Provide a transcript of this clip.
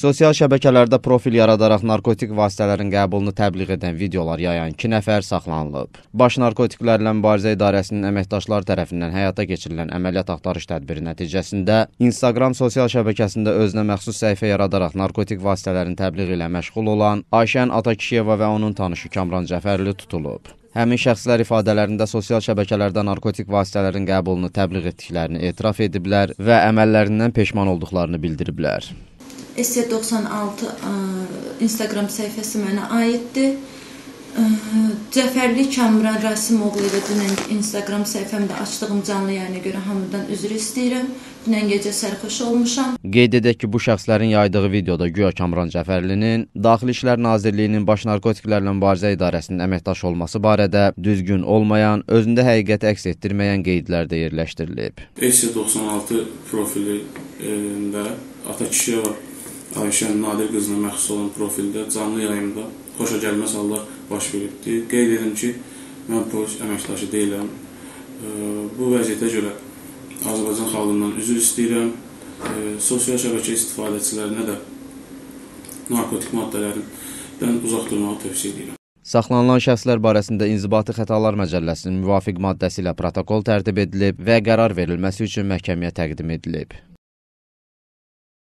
Sosial şəbəkələrdə profil yaradaraq narkotik vasitələrin qəbulunu təbliğ edən videolar yayan 2 nəfər saxlanılıb. Baş Narkotiklərlə Mübarizə İdarəsinin əməkdaşları tərəfindən həyata keçirilən əməliyyat axtarış tədbiri nəticəsində Instagram sosial şəbəkəsində özünə məxsus səhifə yaradaraq narkotik vasitələrin təbliği ilə məşğul olan Ayşən Atakişiyeva və onun tanışı Kamran Cəfərli tutulub. Həmin şəxslər ifadələrində sosial şəbəkələrdə narkotik vasitələrin qəbulunu təbliğ etdiklərini etiraf ediblər və əməllərindən peşman olduqlarını bildiriblər. S96 Instagram səhifəsi mənə aiddir. Cəfərli Kamran Rasimoğlu ilə dünən Instagram səhifəmdə açdığım canlı yayına görə hamıdan üzr istəyirəm. Dünən gecə sərxoş olmuşam. Qeyd edək ki, bu şəxslərin yaydığı videoda güya Kamran Cəfərlinin Daxili İşlər Nazirliyinin Baş Narkotiklərlə Mübarizə İdarəsinin əməkdaş olması barədə düzgün olmayan, özündə həqiqəti əks etdirməyən qeydlər də yerləşdirilib. S96 profilində Atakişiyeva Ayşən Nadir qızına məxsus olan profildə canlı yayımda xoşagəlməz hallar baş veribdir. Qeyd edim ki, mən polis əməkdaşı deyiləm. Bu vəziyyətə görə Azərbaycan xalqından üzr istəyirəm. Sosial şəbəkə istifadəçilərinə də narkotik maddələrindən uzaq durmağı tövsiyə edirəm. Saxlanılan şəxslər barəsində İnzibati Xətalar Məcəlləsinin müvafiq maddəsi ilə protokol tərtib edilib və qərar verilməsi üçün məhkəməyə təqdim edilib.